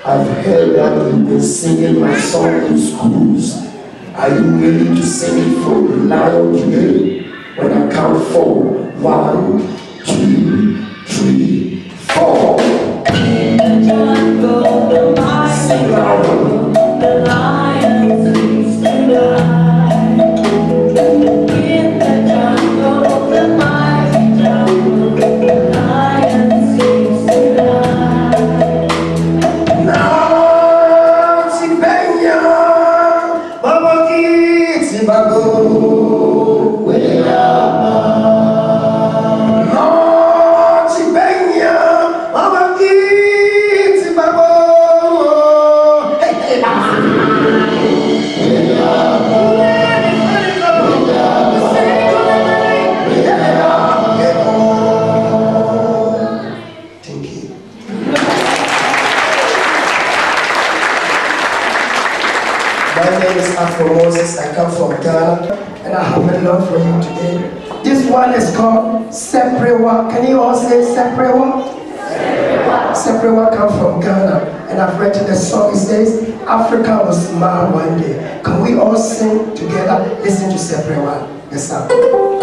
I've heard that you've been singing my song in schools. Are you ready to sing it for the Lion today? When I count 4. 1, 2, 3, 4. In the jungle, the lion sings tonight. In the jungle, the mighty jungle, the lion sings tonight. Now, Tibenya, Babaki, Tibago, where no, Tibenya, Babaki, Tibago, hey, thank you. My name is Afro Moses. I come from Ghana, and I have a love for you today. This one is called Seprewa. Can you all say Seprewa? Seprewa comes from Ghana, and I've written a song. It says, Africa will smile one day. Can we all sing together? Listen to Seprewa. Yes, sir.